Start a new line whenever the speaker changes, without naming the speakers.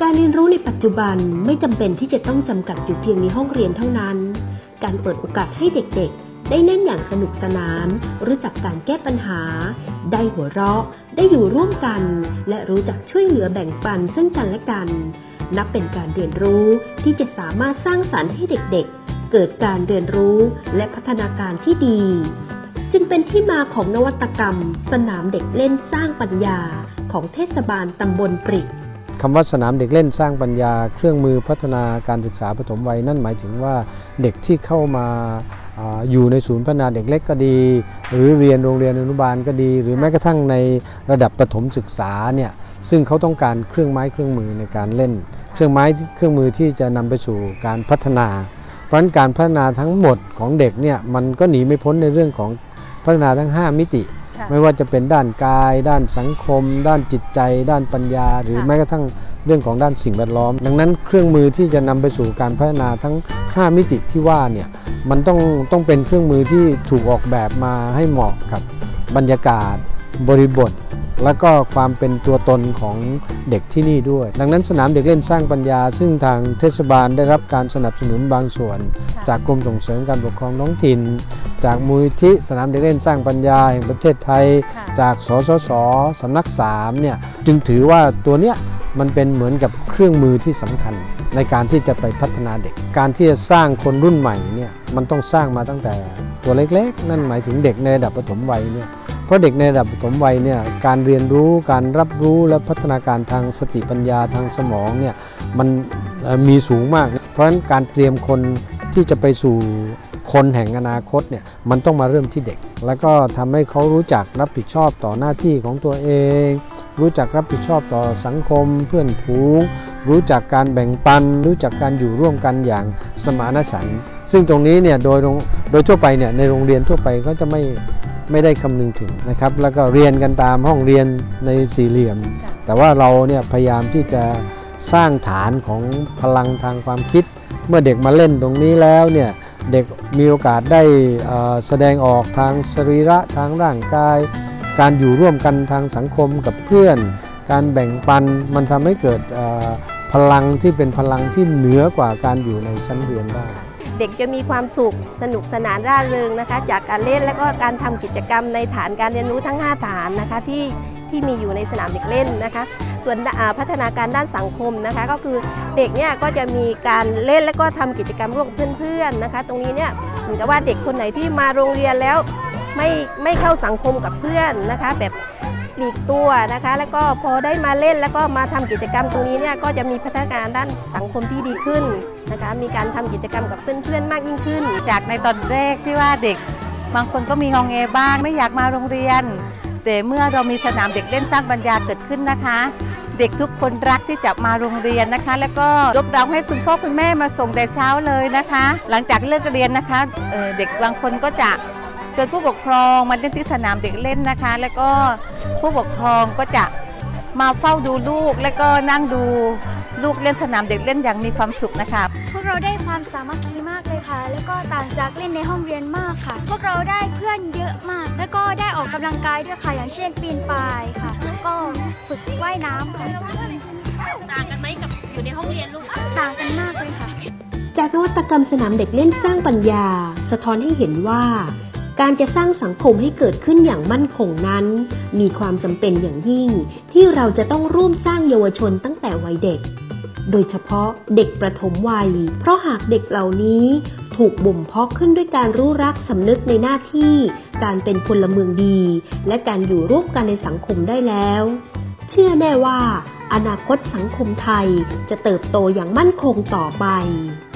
การเรียนรู้ในปัจจุบันไม่จำเป็นที่จะต้องจำกัดอยู่เพียงในห้องเรียนเท่านั้นการเปิดโอกาสให้เด็กๆได้เล่นอย่างสนุกสนานรู้จักการแก้ปัญหาได้หัวเราะได้อยู่ร่วมกันและรู้จักช่วยเหลือแบ่งปันซึ่งกันและกันนับเป็นการเรียนรู้ที่จะสามารถสร้างสรรค์ให้เด็กๆเกิดการเรียนรู้และพัฒนาการที่ดีจึงเป็นที่มาของนวัตกรรมสนามเด็กเล่นสร้างปัญญาของเทศบาลตำบลปริก
คำว่าสนามเด็กเล่นสร้างปัญญาเครื่องมือพัฒนาการศึกษาปฐมวัยนั่นหมายถึงว่าเด็กที่เข้ามาอยู่ในศูนย์พัฒนาเด็กเล็กก็ดีหรือเรียนโรงเรียนอนุบาลก็ดีหรือแม้กระทั่งในระดับประถมศึกษาเนี่ยซึ่งเขาต้องการเครื่องไม้เครื่องมือในการเล่นเครื่องมือที่จะนำไปสู่การพัฒนาเพราะฉะนั้นการพัฒนาทั้งหมดของเด็กเนี่ยมันก็หนีไม่พ้นในเรื่องของพัฒนาทั้ง5มิติไม่ว่าจะเป็นด้านกายด้านสังคมด้านจิตใจด้านปัญญาหรือแม้กระทั่งเรื่องของด้านสิ่งแวดล้อมดังนั้นเครื่องมือที่จะนำไปสู่การพัฒนาทั้ง5มิติที่ว่าเนี่ยมันต้องเป็นเครื่องมือที่ถูกออกแบบมาให้เหมาะกับบรรยากาศบริบทและก็ความเป็นตัวตนของเด็กที่นี่ด้วยดังนั้นสนามเด็กเล่นสร้างปัญญาซึ่งทางเทศบาลได้รับการสนับสนุนบางส่วนจากกรมส่งเสริมการปกครองท้องถิ่นจากมูลนิธิสนามเด็กเล่นสร้างปัญญาแห่งประเทศไทยจากสสส.สำนัก3เนี่ยจึงถือว่าตัวเนี้ยมันเป็นเหมือนกับเครื่องมือที่สำคัญในการที่จะไปพัฒนาเด็กการที่จะสร้างคนรุ่นใหม่เนี่ยมันต้องสร้างมาตั้งแต่ตัวเล็กๆนั่นหมายถึงเด็กในระดับปฐมวัยเนี่ยเพราะเด็กในระดับปฐมวัยเนี่ยการเรียนรู้การรับรู้และพัฒนาการทางสติปัญญาทางสมองเนี่ยมันมีสูงมากเพราะฉะนั้นการเตรียมคนที่จะไปสู่คนแห่งอนาคตเนี่ยมันต้องมาเริ่มที่เด็กแล้วก็ทำให้เขารู้จักรับผิดชอบต่อหน้าที่ของตัวเองรู้จักรับผิดชอบต่อสังคมเพื่อนฝูงรู้จักการแบ่งปันรู้จักการอยู่ร่วมกันอย่างสมานฉันท์ซึ่งตรงนี้เนี่ยโดยทั่วไปเนี่ยในโรงเรียนทั่วไปก็จะไม่ได้คำนึงถึงนะครับแล้วก็เรียนกันตามห้องเรียนในสี่เหลี่ยมแต่ว่าเราเนี่ยพยายามที่จะสร้างฐานของพลังทางความคิดเมื่อเด็กมาเล่นตรงนี้แล้วเนี่ยเด็กมีโอกาสได้แสดงออกทางสรีระทางร่างกายการอยู่ร่วมกันทางสังคมกับเพื่อนการแบ่งปันมันทำให้เกิดพลังที่เป็นพลังที่เหนือกว่าการอยู่ในชั้นเรียนได้
เด็กจะมีความสุขสนุกสนานร่าเริงนะคะจากการเล่นและก็การทำกิจกรรมในฐานการเรียนรู้ทั้ง5ฐานนะคะที่มีอยู่ในสนามเด็กเล่นนะคะส่วนพัฒนาการด้านสังคมนะคะก็คือเด็กเนี่ยก็จะมีการเล่นและก็ทำกิจกรรมร่วมกับเพื่อนๆนะคะตรงนี้เนี่ยเหมือนกับว่าเด็กคนไหนที่มาโรงเรียนแล้วไม่เข้าสังคมกับเพื่อนนะคะแบบหลีกตัวนะคะแล้วก็พอได้มาเล่นแล้วก็มาทำกิจกรรมตรงนี้เนี่ยก็จะมีพัฒนาการด้านสังคมที่ดีขึ้นนะคะมีการทำกิจกรรมกับเพื่อนๆมากยิ่งขึ้น
จากในตอนแรกที่ว่าเด็กบางคนก็มีงองแงบ้างไม่อยากมาโรงเรียนแต่เมื่อเรามีสนามเด็กเล่นสร้างปัญญาเกิดขึ้นนะคะเด็กทุกคนรักที่จะมาโรงเรียนนะคะแล้วก็ยกเราให้คุณพ่อคุณแม่มาส่งแต่เช้าเลยนะคะหลังจากเลิกเรียนนะคะเด็กบางคนก็จะเชิญผู้ปกครองมาเล่นที่สนามเด็กเล่นนะคะแล้วก็ผู้ปกครองก็จะมาเฝ้าดูลูกแล้วก็นั่งดูลูกเล่นสนามเด็กเล่นอย่างมีความสุขนะคะ
พวกเราได้ความสามัคคีมากเลยค่ะแล้วก็ต่างจากเล่นในห้องเรียนมากค่ะพวกเราได้เพื่อนเยอะมากแล้วก็ได้ออกกำลังกายด้วยค่ะอย่างเช่นปีนป่ายค่ะแล้วก็ฝึกว่ายน้ำค่ะ
ต่างกันไหมกับอยู่ในห้องเรียนลูก
ต่างกันมากเลยค่ะ
จากนวัตกรรมสนามเด็กเล่นสร้างปัญญาสะท้อนให้เห็นว่าการจะสร้างสังคมให้เกิดขึ้นอย่างมั่นคงนั้นมีความจำเป็นอย่างยิ่งที่เราจะต้องร่วมสร้างเยาวชนตั้งแต่วัยเด็กโดยเฉพาะเด็กประถมวัยเพราะหากเด็กเหล่านี้ถูกบ่มเพาะขึ้นด้วยการรู้รักสำนึกในหน้าที่การเป็นพลเมืองดีและการอยู่ร่วมกันในสังคมได้แล้วเชื่อแน่ว่าอนาคตสังคมไทยจะเติบโตอย่างมั่นคงต่อไป